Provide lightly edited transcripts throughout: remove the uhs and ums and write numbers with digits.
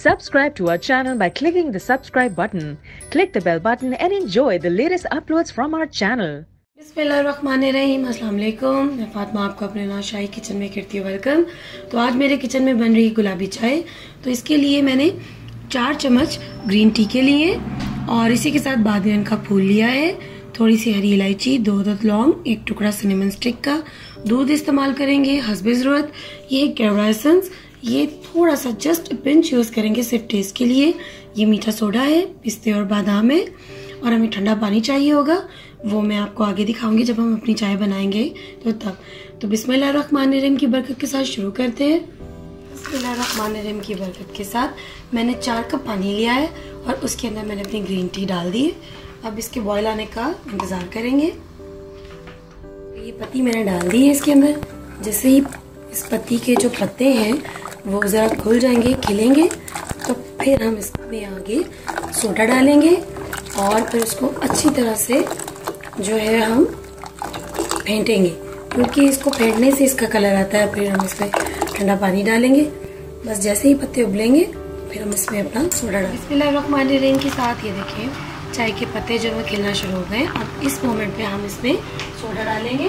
Subscribe to our channel by clicking the subscribe button. Click the bell button and enjoy the latest uploads from our channel. बिस्मिल्लाहिर्रहमानिर्रहीम, अस्सलाम वालेकुम। मैं फातिमा आपको अपने Naushahi kitchen में करती हूँ वेलकम। तो आज मेरे किचन में बन रही गुलाबी चाय। तो इसके लिए मैंने 4 चम्मच ग्रीन टी के लिए और इसी के साथ बादियन का फूल लिया है, थोड़ी सी हरी इलायची, 2 लौंग, 1 टुकड़ा सिनेमन स्टिक का, दूध इस्तेमाल करेंगे हस्बे ज़रूरत। ये केवड़ा एसेंस, ये थोड़ा सा जस्ट पिंच यूज़ करेंगे सिर्फ टेस्ट के लिए। ये मीठा सोडा है, पिस्ते और बादाम है और हमें ठंडा पानी चाहिए होगा, वो मैं आपको आगे दिखाऊंगी जब हम अपनी चाय बनाएंगे तो तब। तो बिस्मिल्लाहिर्रहमानिर्रहीम की बरकत के साथ शुरू करते हैं। बिस्मिल्लाहिर्रहमानिर्रहीम की बरकत के साथ मैंने 4 कप पानी लिया है और उसके अंदर मैंने अपनी ग्रीन टी डाल दी है। अब इसके बॉयल आने का इंतज़ार करेंगे। ये पत्ती मैंने डाल दी है इसके अंदर। जैसे ही इस पत्ती के जो पत्ते हैं वो ज़रा खुल जाएंगे, खिलेंगे, तो फिर हम इसमें आगे सोडा डालेंगे और फिर उसको अच्छी तरह से जो है हम फेंटेंगे, क्योंकि इसको फेंटने से इसका कलर आता है। फिर हम इसमें ठंडा पानी डालेंगे। बस जैसे ही पत्ते उबलेंगे फिर हम इसमें अपना सोडा डालेंगे। बिस्मिल्लाहिर्रहमानिर्रहीम के साथ ये देखिए चाय के पत्ते जो है खिलना शुरू हो गए। अब इस मोमेंट पे हम इसमें सोडा डालेंगे।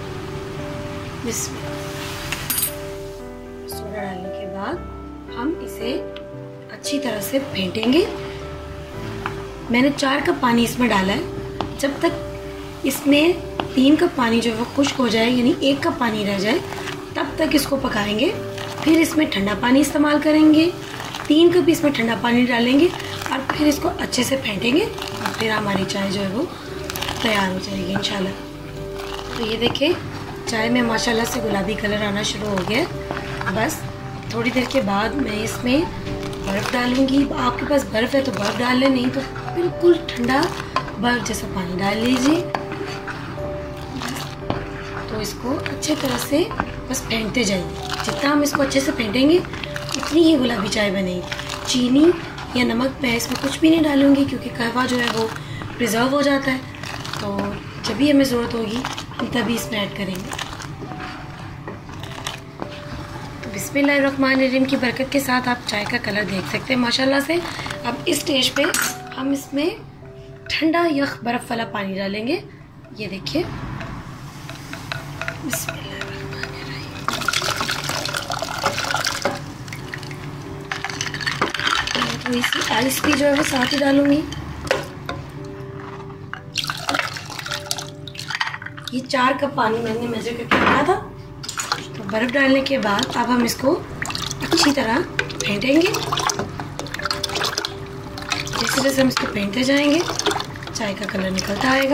सोडा डालने के बाद हम इसे अच्छी तरह से फेंटेंगे। मैंने 4 कप पानी इसमें डाला है। जब तक इसमें 3 कप पानी जो है वो खुश्क हो जाए, यानी 1 कप पानी रह जाए, तब तक इसको पकाएंगे। फिर इसमें ठंडा पानी इस्तेमाल करेंगे, 3 कप इसमें ठंडा पानी डालेंगे और फिर इसको अच्छे से फेंटेंगे और फिर हमारी चाय जो है वो तैयार हो जाएगी इंशाल्लाह। तो ये देखिए चाय में माशाल्लाह से गुलाबी कलर आना शुरू हो गया। बस थोड़ी देर के बाद मैं इसमें बर्फ़ डालूंगी। आपके पास बर्फ़ है तो बर्फ़ डाल लें, नहीं तो बिल्कुल ठंडा बर्फ़ जैसा पानी डाल लीजिए। तो इसको अच्छे तरह से बस फेंटते जाइए। जितना हम इसको अच्छे से फेंटेंगे उतनी ही गुलाबी चाय बनेगी। चीनी या नमक मैं इसमें कुछ भी नहीं डालूंगी, क्योंकि कहवा जो है वो प्रिजर्व हो जाता है। तो जब भी हमें ज़रूरत होगी हम तभी इसमें ऐड करेंगे। तो बिस्मिल्लाहिर्रहमानिर्रहीम की बरकत के साथ आप चाय का कलर देख सकते हैं माशाल्लाह से। अब इस स्टेज पे हम इसमें ठंडा यख बर्फ़ वाला पानी डालेंगे। ये देखिए थोड़ी सी आइस भी जो है वो साथ ही डालूंगी। ये 4 कप पानी मैंने मेजर करके रखा था। तो बर्फ़ डालने के बाद अब हम इसको अच्छी तरह फेंटेंगे। जैसे जैसे हम इसको फेंटते जाएंगे चाय का कलर निकलता आएगा।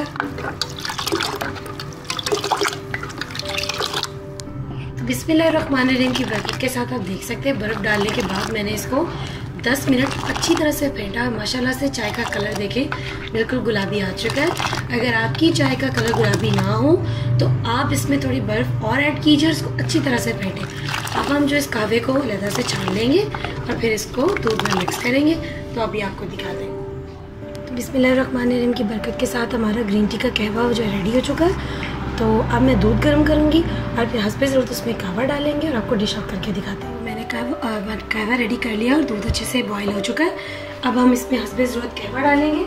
तो बिस्मिल्लाहिर्रहमानिर्रहीम की बरकत के साथ आप देख सकते हैं बर्फ़ डालने के बाद मैंने इसको 10 मिनट अच्छी तरह से फेंटा। माशाल्लाह से चाय का कलर देखें बिल्कुल गुलाबी आ चुका है। अगर आपकी चाय का कलर गुलाबी ना हो तो आप इसमें थोड़ी बर्फ़ और ऐड कीजिए, इसको अच्छी तरह से फेंटें। अब हम जो इस कहवे को लहदा से छान लेंगे और फिर इसको दूध में मिक्स करेंगे। तो अभी आपको दिखा दें। तो बिस्मिल्लाहिर्रहमानिर्रहीम की बरकत के साथ हमारा ग्रीन टी का कहवा जो है रेडी हो चुका है। तो अब मैं दूध गर्म करूँगी और फिर हस्बे ज़रूरत उसमें कहवा डालेंगे और आपको डिश आउट करके दिखाते हैं। मैंने कहवा रेडी कर लिया और दूध अच्छे से बॉईल हो चुका है। अब हम इसमें हस्बे ज़रूरत कहवा डालेंगे।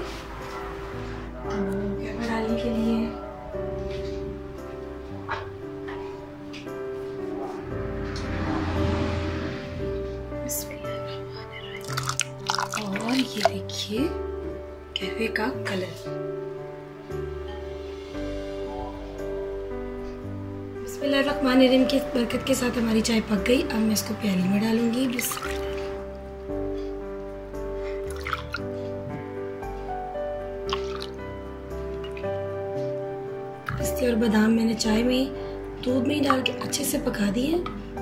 कहवा डालने के लिए और ये देखिए कहवे का कलर। बिस्मिल्लाहिर्रहमानिर्रहीम की बरकत के साथ हमारी चाय पक गई। अब मैं इसको प्याली में डालूंगी। पिस्ते और बादाम मैंने चाय में दूध में ही डाल के अच्छे से पका दिए।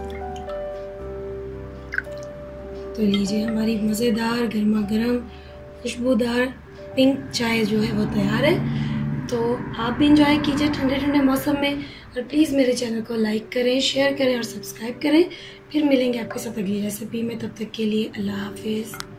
तो लीजिए हमारी मज़ेदार गर्मा गर्म खुशबूदार पिंक चाय जो है वो तैयार है। तो आप भी इंजॉय कीजिए ठंडे ठंडे मौसम में और प्लीज़ मेरे चैनल को लाइक करें, शेयर करें और सब्सक्राइब करें। फिर मिलेंगे आपके साथ अगली रेसिपी में। तब तक के लिए अल्लाह हाफिज़।